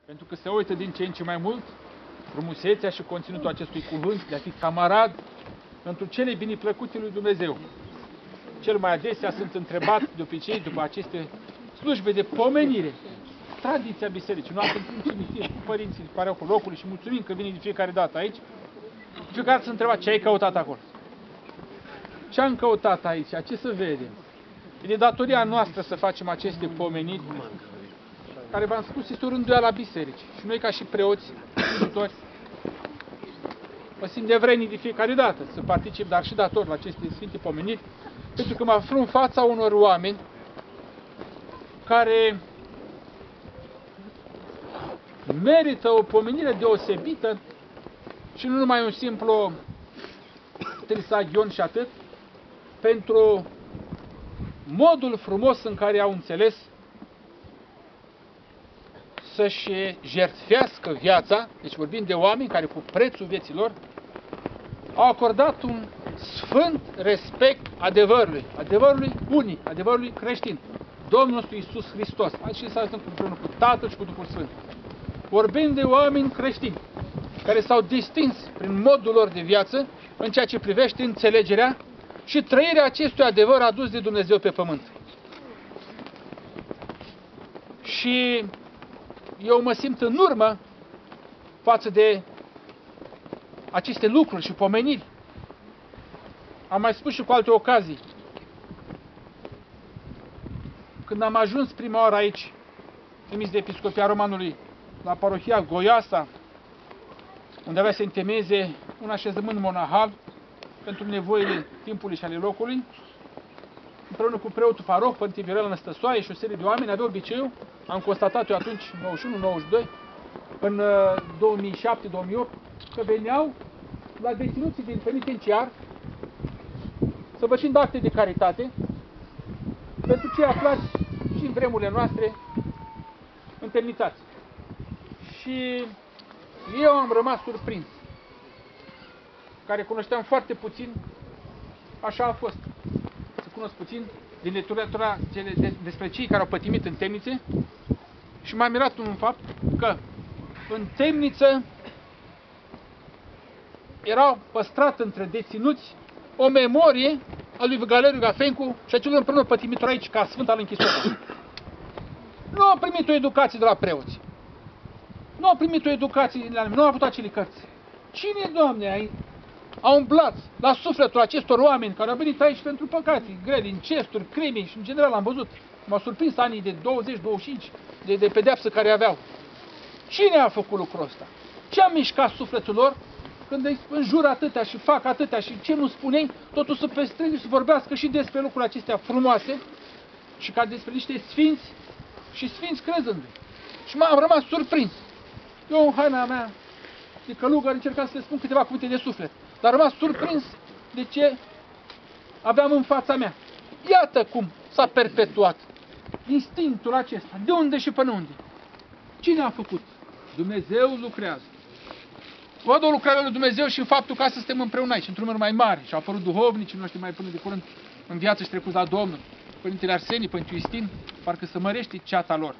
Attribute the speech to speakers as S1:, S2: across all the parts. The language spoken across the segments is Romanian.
S1: Pentru că se uită din ce în ce mai mult frumusețea și conținutul acestui cuvânt de a fi camarad într cele biniplăcute lui Dumnezeu. Cel mai adesea sunt întrebat de obicei după aceste slujbe de pomenire, tradiția bisericii. Noi am în cimitir cu părinții, parohul locului și mulțumim că vine de fiecare dată aici. De fiecare dată se întreba ce ai căutat acolo. Ce am căutat aici? Ce să vedem? E de datoria noastră să facem aceste pomeniri, care, v-am spus, este o rânduială a bisericii. Și noi, ca și preoți, slujitori, mă simt de vrednic de fiecare dată să particip, dar și dator la aceste sfinte pomeniri, pentru că mă aflu în fața unor oameni care merită o pomenire deosebită și nu numai un simplu trisagion și atât, pentru modul frumos în care au înțeles să-și jertfească viața, deci vorbim de oameni care cu prețul vieții lor au acordat un sfânt respect adevărului unic, adevărului creștin, Domnul nostru Iisus Hristos. Aici s-a împreună cu Tatăl și cu Duhul Sfânt. Vorbim de oameni creștini care s-au distins prin modul lor de viață în ceea ce privește înțelegerea și trăirea acestui adevăr adus de Dumnezeu pe pământ. Și eu mă simt în urmă față de aceste lucruri și pomeniri. Am mai spus și cu alte ocazii. Când am ajuns prima oară aici, trimis de Episcopia Romanului, la parohia Goiasa, unde avea să întemeieze un așezământ monahal pentru nevoile timpului și ale locului, împreună cu preotul paroh, Părinte Viorel Năstăsoaie și o serie de oameni, avea obiceiul, am constatat eu atunci, 91-92, în 2007-2008, că veneau la deținuții din penitenciar, săvârșind acte de caritate, pentru cei aflați și în vremurile noastre întemnițați. Și eu am rămas surprins, care cunoșteam foarte puțin, așa a fost, să cunosc puțin din literatura despre cei care au pătimit în temnițe și m-a mirat un fapt că în temniță era păstrat între deținuți o memorie a lui Galeriu Gafencu și a celor împreună pătimitori aici ca sfânt al închisorii. Nu au primit o educație de la preoți. Nu au primit o educație, nu au avut acele cărți. Cine, Doamne, a umblat la sufletul acestor oameni care au venit aici pentru păcate grele, incesturi, crime și în general am văzut, m-au surprins anii de 20-25 de pedeapsă care aveau. Cine a făcut lucrul ăsta? Ce a mișcat sufletul lor când îi înjură atâtea și fac atâtea și ce nu spuneai, totul să păstreze și să vorbească și despre lucrurile acestea frumoase și ca despre niște sfinți și sfinți crezându-i. Și m-am rămas surprins. Eu în haina mea de călugăr încercam să le spun câteva cuvinte de suflet, dar am rămas surprins de ce aveam în fața mea. Iată cum s-a perpetuat instinctul acesta. De unde și până unde? Cine a făcut? Dumnezeu lucrează. Văd o lucrare lui Dumnezeu și în faptul că astăzi suntem împreună aici, într-un număr mai mare. Și au apărut duhovnicii noștri mai până de curând în viață și trecut la Domnul. Părintele Arsenie, Părinte Iustin, parcă să mărește ceata lor.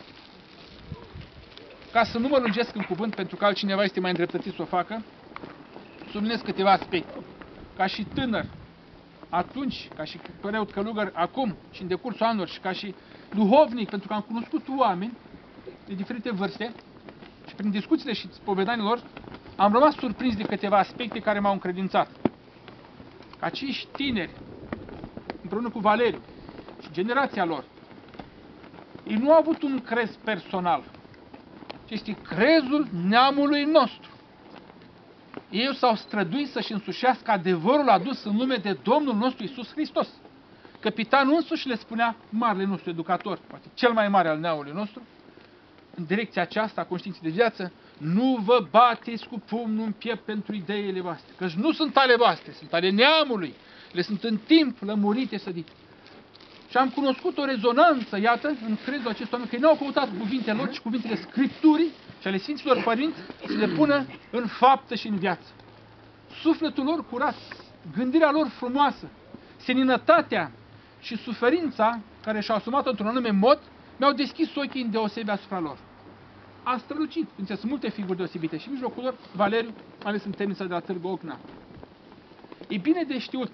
S1: Ca să nu mă lungesc în cuvânt, pentru că altcineva este mai îndreptățit să o facă, subliniez câteva aspecte. Ca și tânăr, atunci, ca și preot călugăr, acum și în decursul anilor, și ca și duhovnic, pentru că am cunoscut oameni de diferite vârste și prin discuțiile și spovedanilor, am rămas surprins de câteva aspecte care m-au încredințat. Ca acești tineri, împreună cu Valeriu și generația lor, ei nu au avut un crez personal, ci este crezul neamului nostru. Ei s-au străduit să-și însușească adevărul adus în lume de Domnul nostru Iisus Hristos. Capitanul însuși le spunea, marele nostru educator, poate cel mai mare al neamului nostru, în direcția aceasta a conștiinței de viață, nu vă bateți cu pumnul în piept pentru ideile voastre, căci nu sunt ale voastre, sunt ale neamului, le sunt în timp lămurite, sădite. Și am cunoscut o rezonanță, iată, în crezul acestor oameni, că ei nu au căutat cuvintele lor, ci cuvintele Scripturii și ale Sfinților Părinți să le pună în faptă și în viață. Sufletul lor curat, gândirea lor frumoasă, seninătatea și suferința care și-au asumat într-un anume mod, mi-au deschis ochii îndeosebi asupra lor. a strălucit. Sunt multe figuri deosebite și în mijlocul lor Valeriu, mai ales în temnița de la Târgu Ocna. E bine de știut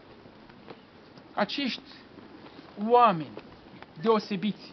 S1: acești oameni deosebiți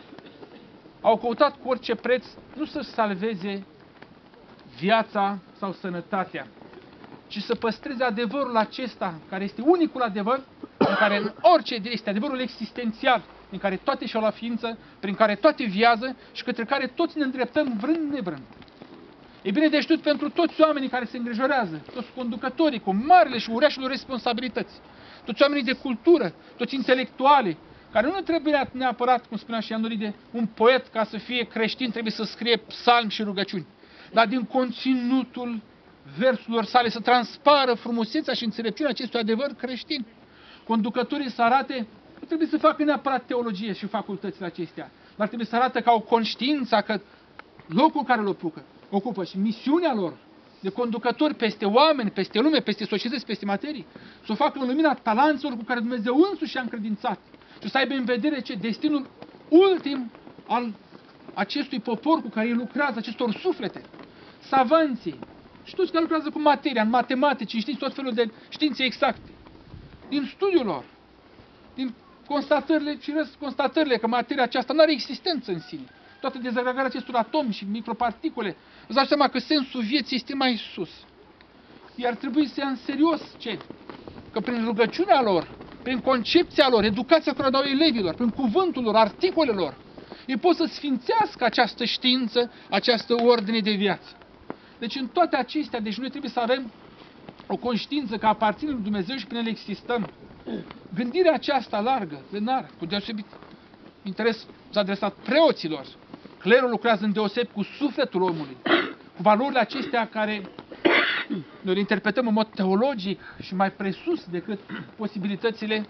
S1: au căutat cu orice preț nu să-și salveze viața sau sănătatea, ci să păstreze adevărul acesta, care este unicul adevăr, în care în orice este adevărul existențial, în care toate și-au la ființă, prin care toate viază și către care toți ne îndreptăm vrând nevrând. E bine de știut pentru toți oamenii care se îngrijorează, toți conducătorii cu marile și uriașele responsabilități, toți oamenii de cultură, toți intelectuali, care nu trebuie neapărat, cum spunea și Ianuride, un poet ca să fie creștin trebuie să scrie psalmi și rugăciuni, dar din conținutul versurilor sale să transpară frumusețea și înțelepciunea acestui adevăr creștin. Conducătorii să arate, nu trebuie să facă neapărat teologie și facultățile acestea, dar trebuie să arate că au conștiința că locul care îl ocupă și misiunea lor de conducători peste oameni, peste lume, peste societăți, peste materii, să o facă în lumina talanților cu care Dumnezeu însuși a încredințat și să aibă în vedere ce destinul ultim al acestui popor cu care ei lucrează, acestor suflete, savanții și toți care lucrează cu materia, în matematici, în științe, tot felul de științe exacte. Din studiul lor, din constatările și constatările că materia aceasta nu are existență în sine, toată dezagregarea acestor atomi și microparticule, îți dați seama că sensul vieții este mai sus. Iar trebuie să ia în serios ce? Că prin rugăciunea lor, prin concepția lor, educația care o dau elevilor, prin cuvântul lor, articolelor, ei pot să sfințească această știință, această ordine de viață. Deci în toate acestea, deci noi trebuie să avem o conștiință că aparține lui Dumnezeu și prin el existăm. Gândirea aceasta largă, plenară, cu deosebit interes s-a adresat preoților. Clerul lucrează îndeosebi cu sufletul omului, cu valorile acestea care noi le interpretăm în mod teologic și mai presus decât posibilitățile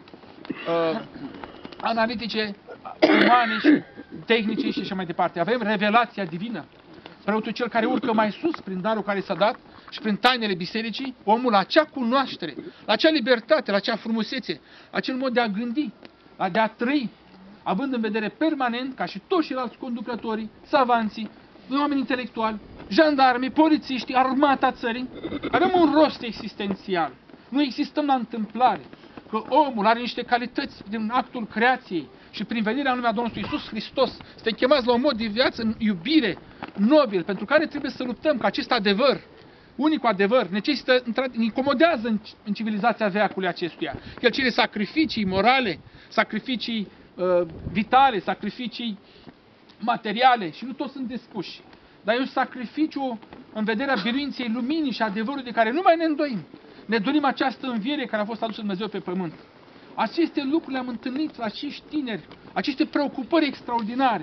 S1: analitice, umane și tehnice și așa mai departe. Avem revelația divină. Preotul cel care urcă mai sus prin darul care s-a dat și prin tainele bisericii, omul la acea cunoaștere, la acea libertate, la acea frumusețe, acel mod de a gândi, de a trăi, având în vedere permanent, ca și toți ceilalți conducătorii, savanții, oameni intelectuali, jandarmii, polițiștii, armata țării, avem un rost existențial. Nu existăm la întâmplare, că omul are niște calități din actul creației și prin venirea în lumea Domnului Iisus Hristos, suntem chemați la un mod de viață în iubire, nobil, pentru care trebuie să luptăm, că acest adevăr, unicul adevăr, necesită, incomodează în civilizația veacului acestuia. El cere sacrificii morale, sacrificii vitale, sacrificii materiale și nu toți sunt dispuși. Dar e un sacrificiu în vederea biruinței luminii și adevărului de care nu mai ne îndoim. Ne dorim această înviere care a fost adusă Dumnezeu pe pământ. Aceste lucruri le-am întâlnit la acești tineri, aceste preocupări extraordinare.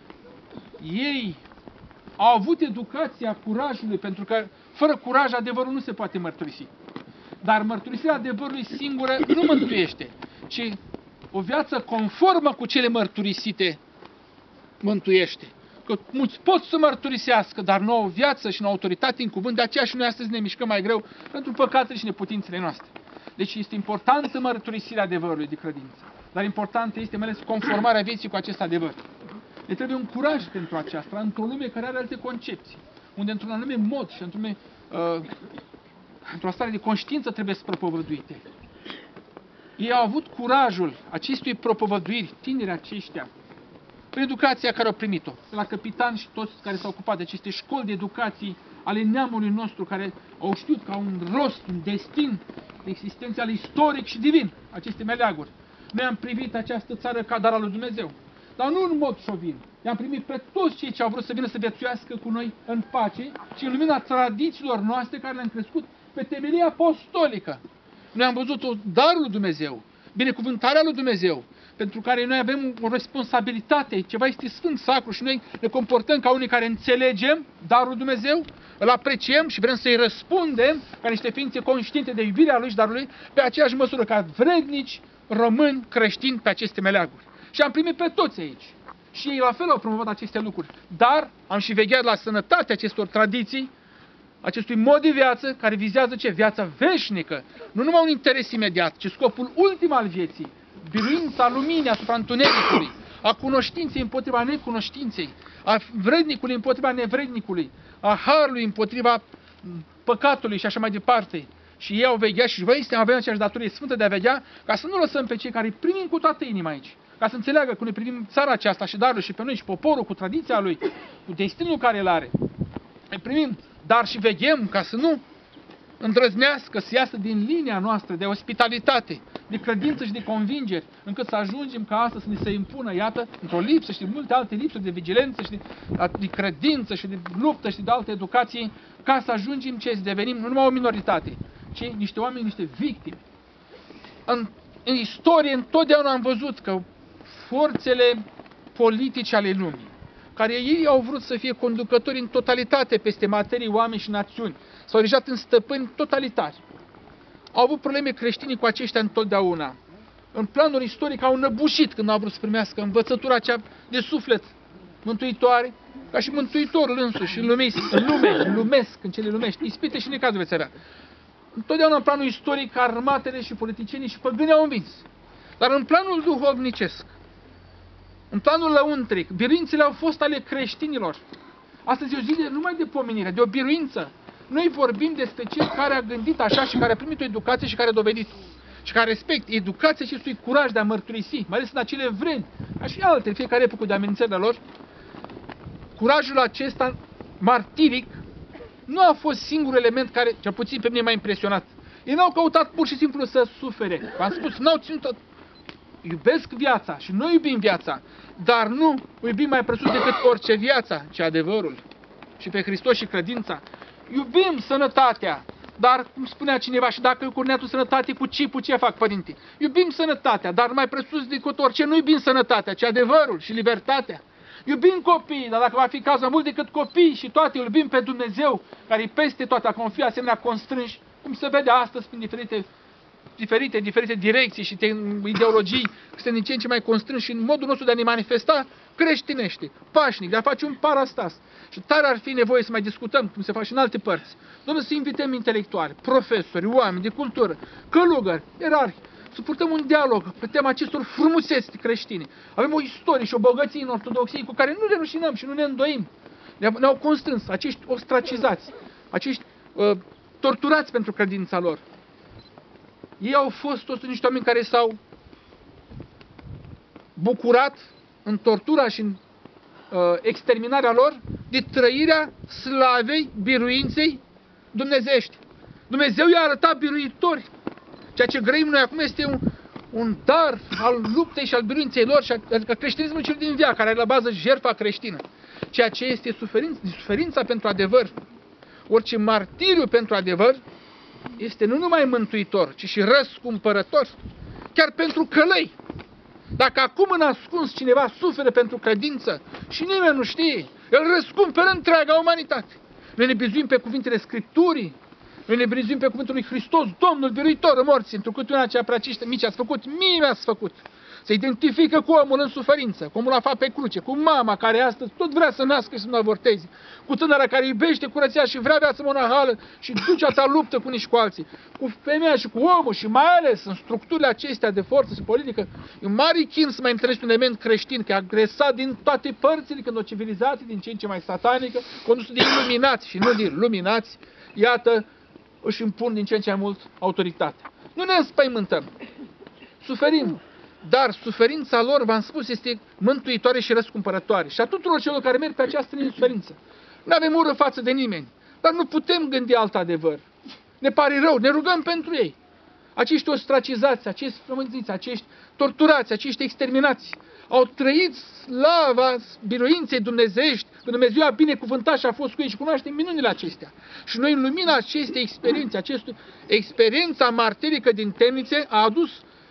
S1: Ei au avut educația curajului, pentru că fără curaj adevărul nu se poate mărturisi. Dar mărturisirea adevărului singură nu mântuiește, ci o viață conformă cu cele mărturisite mântuiește. Că mulți pot să mărturisească, dar nu au viață și nu au autoritate în cuvânt, de aceea și noi astăzi ne mișcăm mai greu pentru păcatele și neputințele noastre. Deci este importantă mărturisirea adevărului de credință, dar importantă este mai ales conformarea vieții cu acest adevăr. Ne trebuie un curaj pentru aceasta, într-o lume care are alte concepții, unde într-un anume mod și într-o stare de conștiință trebuie să propovăduite. Ei au avut curajul acestui propovăduiri, tinerii aceștia, prin educația care au primit-o, de la capitani și toți care s-au ocupat de aceste școli de educații ale neamului nostru, care au știut că au un rost, un destin existențial istoric și divin, aceste meleaguri. Noi am privit această țară ca dar al lui Dumnezeu, dar nu în mod șovin. I-am primit pe toți cei ce au vrut să vină să viețuiască cu noi în pace și în lumina tradițiilor noastre care le-am crescut pe temelie apostolică. Noi am văzut darul lui Dumnezeu, binecuvântarea lui Dumnezeu, pentru care noi avem o responsabilitate, ceva este sfânt, sacru și noi ne comportăm ca unii care înțelegem darul lui Dumnezeu, îl apreciem și vrem să-i răspundem ca niște ființe conștiente de iubirea lui și darul lui, pe aceeași măsură ca vrednici români creștini pe aceste meleaguri. Și am primit pe toți aici. Și ei la fel au promovat aceste lucruri. Dar am și vegheat la sănătatea acestor tradiții, acestui mod de viață care vizează ce? Viața veșnică. Nu numai un interes imediat, ci scopul ultim al vieții. Biruința luminii asupra întunericului. a cunoștinței împotriva necunoștinței, a vrednicului împotriva nevrednicului, a harului împotriva păcatului și așa mai departe. Și ei au vegheat și voi avem aceeași datorie sfântă de a veghea, ca să nu lăsăm pe cei care îi primim cu toată inima aici, ca să înțeleagă că ne primim țara aceasta și darul și pe noi și poporul cu tradiția lui, cu destinul care îl are. Îi primim, dar și veghem ca să nu îndrăznească să iasă din linia noastră de ospitalitate, de credință și de convingeri, încât să ajungem ca asta să ne se impună, iată, într-o lipsă și de multe alte lipsuri de vigilență și de credință și de luptă și de alte educații, ca să ajungem ce să devenim nu numai o minoritate, ci niște oameni, niște victime. În istorie întotdeauna am văzut că forțele politice ale lumii, care ei au vrut să fie conducători în totalitate peste materii, oameni și națiuni, s-au erijat în stăpâni totalitari. Au avut probleme creștinii cu aceștia întotdeauna. În planul istoric au năbușit când au vrut să primească învățătura cea de suflet mântuitoare, ca și Mântuitorul însuși, în lumesc, în cele lumești, ispite și necazuri veți avea. Întotdeauna în planul istoric, armatele și politicienii și păgânii au învins. Dar în planul duhovnicesc, în planul lăuntric, biruințele au fost ale creștinilor. Astăzi e o zi numai de pomenire, de o biruință. Noi vorbim despre cel care a gândit așa și care a primit o educație și care a dovedit. Și care respect educația acestui curaj de a mărturisi, mai ales în acele vremi, ca și alte, fiecare epocă de amenințările lor. Curajul acesta martiric nu a fost singurul element care, cel puțin pe mine, m-a impresionat. Ei n-au căutat pur și simplu să sufere. V-am spus, n-au ținut. Iubesc viața și noi iubim viața, dar nu o iubim mai presus decât orice viață, ci adevărul. Și pe Hristos și credința. Iubim sănătatea, dar, cum spunea cineva, și dacă curneatul sănătate cu cipul, ce fac, părinte? Iubim sănătatea, dar mai presus decât orice nu iubim sănătatea, ci adevărul și libertatea. Iubim copiii, dar dacă va fi cazul mai mult decât copii și toate, iubim pe Dumnezeu, care îi peste toate, acum fi asemenea constrânși, cum se vede astăzi prin diferite direcții și ideologii, este din ce în ce mai constrâns și în modul nostru de a ne manifesta creștinește, pașnic, de a face un parastas. Și tare ar fi nevoie să mai discutăm, cum se face în alte părți. Dom'le, să invităm intelectuali, profesori, oameni de cultură, călugări, ierarhi, să purtăm un dialog pe tema acestor frumuseți creștine. Avem o istorie și o bogăție în ortodoxie cu care nu ne rușinăm și nu ne îndoim. Ne-au constrâns acești ostracizați, acești torturați pentru credința lor. Ei au fost toți niște oameni care s-au bucurat în tortura și în exterminarea lor de trăirea slavei, biruinței dumnezeiești. Dumnezeu i-a arătat biruitori. Ceea ce grăim noi acum este un dar al luptei și al biruinței lor, adică creștinismul cel din viață, care are la bază jertfa creștină. Ceea ce este suferința pentru adevăr. Orice martiriu pentru adevăr este nu numai mântuitor, ci și răscumpărător, chiar pentru călăi. Dacă acum în ascuns cineva suferă pentru credință și nimeni nu știe, el răscumpără întreaga umanitate. Noi ne bizuim pe cuvintele Scripturii, noi ne bizuim pe cuvântul lui Hristos, Domnul biruitor în morți, întrucât una aceea prea mici ați făcut, mie mi-ați făcut. Se identifică cu omul în suferință, cu omul aflat pe cruce, cu mama care astăzi tot vrea să nască și să nu avorteze, cu tânăra care iubește curăția și vrea viață monahală și duce atâta luptă cu unii și cu alții, cu femeia și cu omul și mai ales în structurile acestea de forță și politică. E un mare chin să mai întâlnești un element creștin, că e agresat din toate părțile, când o civilizație din ce în ce mai satanică, condusă de iluminați și nu de luminați, iată, își impun din ce în ce mai mult autoritatea. Nu ne înspăimântăm, suferim. Dar suferința lor, v-am spus, este mântuitoare și răscumpărătoare. Și a tuturor celor care merg pe această linie de suferință. Nu avem ură față de nimeni, dar nu putem gândi alt adevăr. Ne pare rău, ne rugăm pentru ei. Acești ostracizați, acești frămânțiți, acești torturați, acești exterminați, au trăit slava biruinței dumnezeiești, că Dumnezeu a binecuvântat și a fost cu ei și cunoaștem minunile acestea. Și noi, în lumina acestei experiențe, experiența martirică din temnițe a adus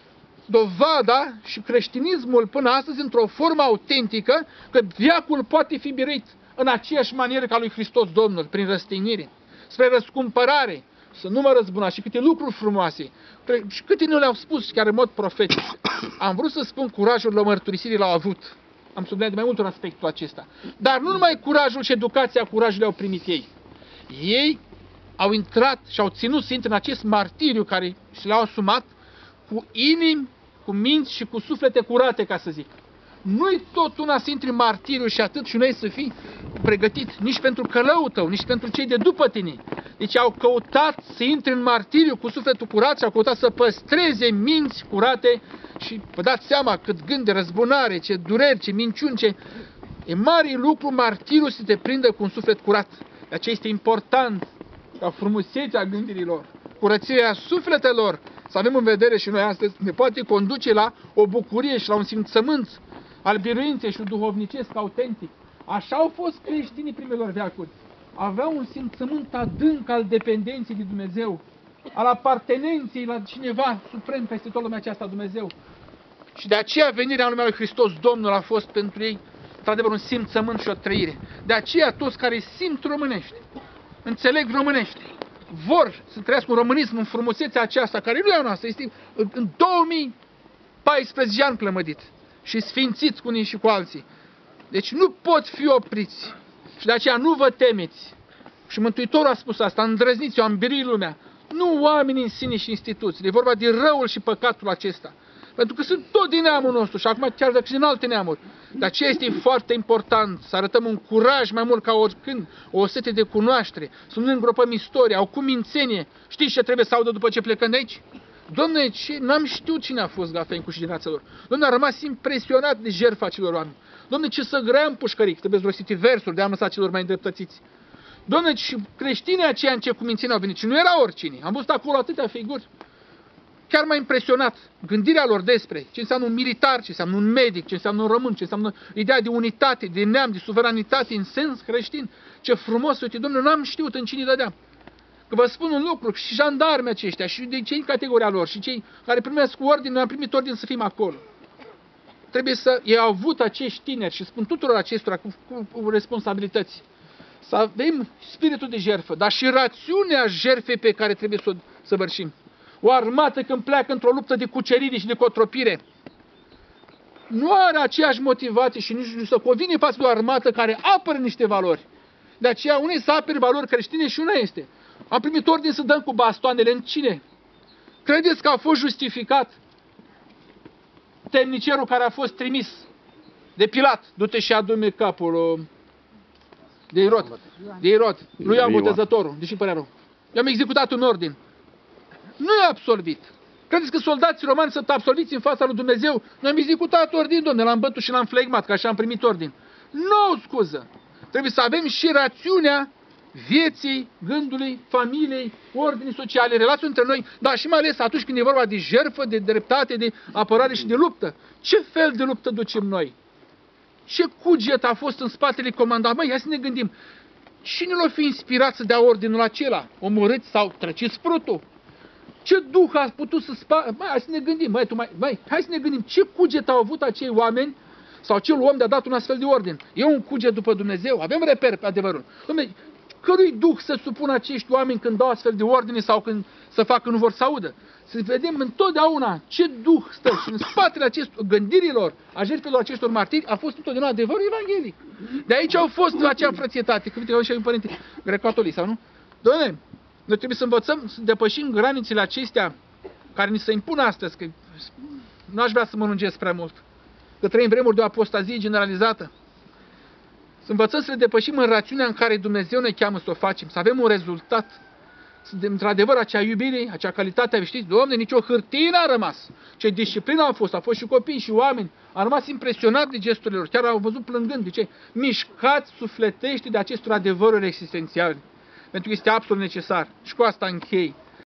S1: dovada și creștinismul până astăzi într-o formă autentică că veacul poate fi biruit în aceeași manieră ca lui Hristos Domnul, prin răstignire, spre răscumpărare, să nu mă răzbunați și câte lucruri frumoase și câte nu le-au spus chiar în mod profetic. Am vrut să spun curajul la mărturisirii l-au avut. Am subliniat de mai multe ori aspectul acesta. Dar nu numai curajul și educația curajului au primit ei. Ei au intrat și au ținut să intre în acest martiriu care și l-au asumat cu inimi, cu minți și cu suflete curate, ca să zic. Nu-i tot una să intri în martiriu și atât și noi să fii pregătit nici pentru călăul tău, nici pentru cei de după tine. Deci au căutat să intre în martiriu cu sufletul curat și au căutat să păstreze minți curate și vă dați seama cât gând de răzbunare, ce dureri, ce minciuni, ce... E mare lucru martiriu să te prindă cu un suflet curat. De aceea este important ca frumusețea gândirilor, curățirea sufletelor, să avem în vedere și noi astăzi, ne poate conduce la o bucurie și la un simțământ al biruinței și duhovnicesc autentic. Așa au fost creștinii primelor veacuri. Aveau un simțământ adânc al dependenței de Dumnezeu, al apartenenței la cineva suprem peste tot lumea aceasta, Dumnezeu. Și de aceea venirea în lumea lui Hristos, Domnul, a fost pentru ei, într-adevăr, un simțământ și o trăire. De aceea toți care simt românește, înțeleg românește, vor să trăiască un românism în frumusețea aceasta, care nu e a noastră, este în 2014 ani plămădit și sfințiți cu unii și cu alții. Deci nu pot fi opriți și de aceea nu vă temeți. Și Mântuitorul a spus asta, îndrăzniți, eu am biruit lumea. Nu oamenii în sine și instituțiile, e vorba de răul și păcatul acesta. Pentru că sunt tot din neamul nostru și acum chiar dacă și din alte neamuri. De aceea este foarte important să arătăm un curaj mai mult ca oricând, o sete de cunoaștere, să nu îngropăm istoria, o cumințenie. Știți ce trebuie să audă după ce plecăm de aici? Doamne, n-am știut cine a fost Gafencu și generația lor. Doamne, a rămas impresionat de jertfa celor oameni. Doamne, ce să grea în pușcăric, trebuie să rostiti versuri de a lăsa celor mai îndreptățiți. Doamne, și creștinii aceia în ce cumințenie au venit și nu era oricine. Am văzut acolo atâtea figuri. Chiar m-a impresionat gândirea lor despre ce înseamnă un militar, ce înseamnă un medic, ce înseamnă un român, ce înseamnă ideea de unitate, de neam, de suveranitate în sens creștin. Ce frumos, uite, Domnule, n-am știut în cine dădeam. Că vă spun un lucru, și jandarmii aceștia, și de cei în categoria lor, și cei care primesc ordine, noi am primit ordine să fim acolo. Trebuie să ei au avut acești tineri și spun tuturor acestora cu responsabilități. Să avem spiritul de jertfă, dar și rațiunea jertfei pe care trebuie să o săvârșim. O armată când pleacă într-o luptă de cucerire și de cotropire, nu are aceeași motivație și nici nu se convine față de o armată care apără niște valori. De aceea unii să apere valori creștine și una este. Am primit ordine să dăm cu bastoanele în cine? Credeți că a fost justificat temnicerul care a fost trimis de Pilat? Du-te și adu-mi capul de Irod, lui Ioan Botezătorul, deși părea rău. I-am executat un ordin. Nu e absolvit. Credeți că soldații romani sunt absolviți în fața lui Dumnezeu? Noi am executat ordin, domne, l-am bătut și l-am flegmat, că așa am primit ordin. Nu, scuză. Trebuie să avem și rațiunea vieții, gândului, familiei, ordinii sociale, relații între noi, dar și mai ales atunci când e vorba de jertfă, de dreptate, de apărare și de luptă. Ce fel de luptă ducem noi? Ce cuget a fost în spatele comandamentului? Hai să ne gândim. Cine l-a fi inspirat să dea ordinul acela? Omorâți sau trăciți sprutul? Ce duh a putut să hai să ne gândim, hai să ne gândim ce cuget au avut acei oameni sau acel om de a dat un astfel de ordin. E un cuget după Dumnezeu? Avem reper pe adevărul. Dom'le, cărui duh să supună acești oameni când dau astfel de ordine sau când să facă nu vor să audă? Să vedem întotdeauna ce duh stă și în spatele acestor gândirilor, a jertfelor acestor martiri, a fost întotdeauna adevărul evanghelic. De aici au fost acea frățietate, că uite, și un părinte greco-catolic sau nu? Doamne, noi trebuie să învățăm să depășim granițele acestea care ni se impun astăzi, că nu aș vrea să mă lungesc prea mult, că trăim vremuri de o apostazie generalizată. Să învățăm să le depășim în rațiunea în care Dumnezeu ne cheamă să o facem, să avem un rezultat. Într-adevăr, acea iubire, acea calitate, știți, Doamne, nicio hârtie n-a rămas. Ce disciplină a fost și copii și oameni. A rămas impresionat de gesturile lor, chiar au văzut plângând. De ce? Mișcați sufletește de acestor adevăruri existențiale. Pentru că este absolut necesar. Și cu asta închei.